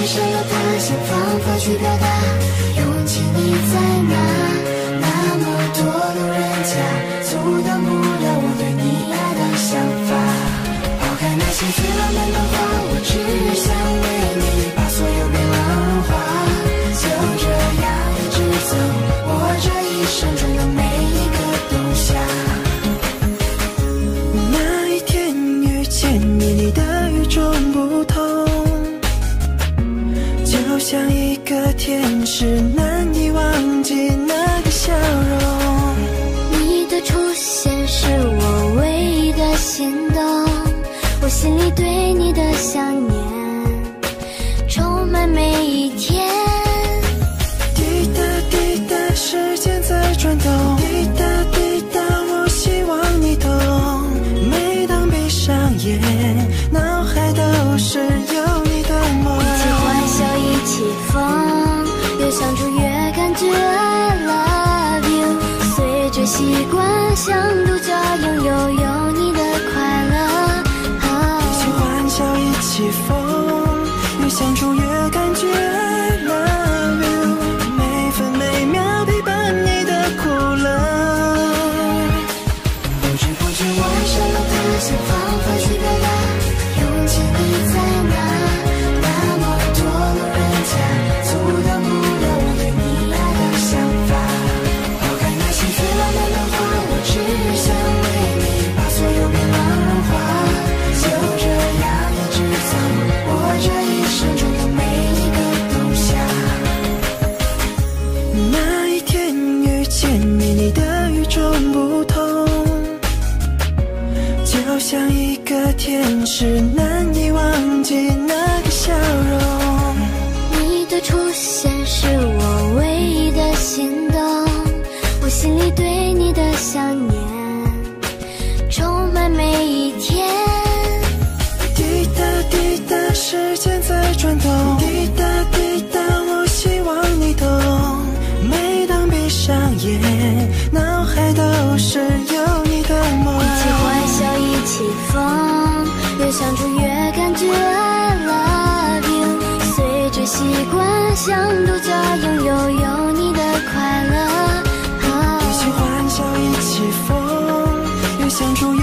换上了他想方法去表达，用尽你在哪，那么多路人甲，阻挡不了我对你爱的想法。抛开那些最浪漫的话，我只想为你把所有变浪融化，就这样一直走，我这一生中的每一个冬夏。 那一天遇见你，你的与众不同，就像一个天使，难以忘记那个笑容。 你的出现是我唯一的心动，我心里对你的想念充满每一天。 滴答滴答，时间在转动，滴答滴答，我希望你懂。每当闭上眼，脑海都是有你的梦。 一起欢笑，一起疯，越相处越感觉 I love you。随着习惯，像独角拥有你的快乐。 一起欢笑，一起疯，越相处越感觉 I love you。每分每秒陪伴你的苦乐。 不知不觉我爱上了他，想方法去表达，用尽你在哪，那么多路人甲，阻挡不了我对你爱的想法。抛开那些最浪漫的话，我只想为你把所有变浪融化，就这样一直走，我这一生中的每一个冬夏。 那一天遇见你，你的与众不同，就像一个天使，难以忘记那个笑容。 你的出现是我唯一的心动，我心里对你的想念充满每一天。 滴答滴答，时间在转动，滴答滴答，我希望你懂。每当闭上眼，脑海都是有你的梦。 一起欢笑，一起疯，越相处越感觉 I love you。随着习惯，像独角拥有你的快乐。 一起欢笑，一起疯，越相处